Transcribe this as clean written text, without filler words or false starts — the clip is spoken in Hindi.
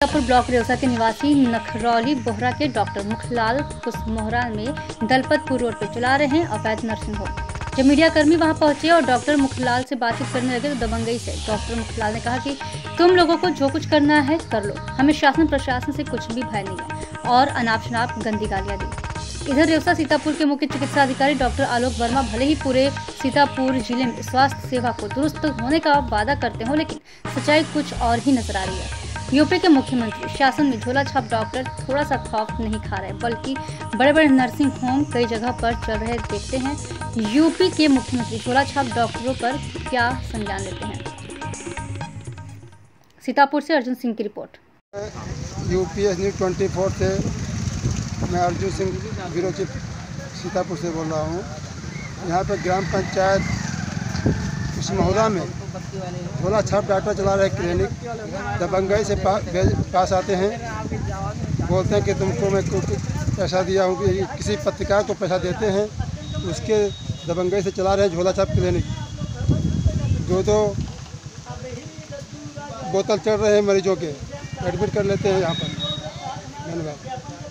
सीतापुर ब्लॉक रेउसा के निवासी नखरौली बोहरा के डॉक्टर मुखलाल कुसमोहरा में दलपतपुर रोड पर चला रहे हैं अवैध नर्सिंग होम। जब मीडियाकर्मी वहां पहुंचे और डॉक्टर मुखलाल से बातचीत करने लगे तो दबंगई से डॉक्टर मुखलाल ने कहा कि तुम लोगों को जो कुछ करना है कर लो, हमें शासन प्रशासन से कुछ भी भय नहीं है, और अनाप शनाप गंदी गालियां दी। इधर रेउसा सीतापुर के मुख्य चिकित्सा अधिकारी डॉक्टर आलोक वर्मा भले ही पूरे सीतापुर जिले में स्वास्थ्य सेवा को दुरुस्त होने का वादा करते हो, लेकिन सच्चाई कुछ और ही नजर आ रही है। यूपी के मुख्यमंत्री शासन में झोला छाप डॉक्टर थोड़ा सा खौफ नहीं खा रहे, बल्कि बड़े बड़े नर्सिंग होम कई जगह पर चल रहे देखते हैं। यूपी के मुख्यमंत्री झोला छाप डॉक्टरों पर क्या संज्ञान लेते हैं? सीतापुर से अर्जुन सिंह की रिपोर्ट। यूपीएस न्यूज़ 24 से मैं अर्जुन सिंह ब्यूरो चीफ सीतापुर से बोल रहा हूँ। यहाँ पर ग्राम पंचायत कुसमोहरा में झोला छाप डॉक्टर चला रहे क्लिनिक दबंगई से पास आते हैं, बोलते हैं कि तुमको मैं पैसा दिया हूँ, कि किसी पत्रकार को पैसा देते हैं, उसके दबंगई से चला रहे झोला छाप क्लिनिक। दो बोतल चढ़ रहे हैं मरीजों के, एडमिट कर लेते हैं यहाँ पर। धन्यवाद।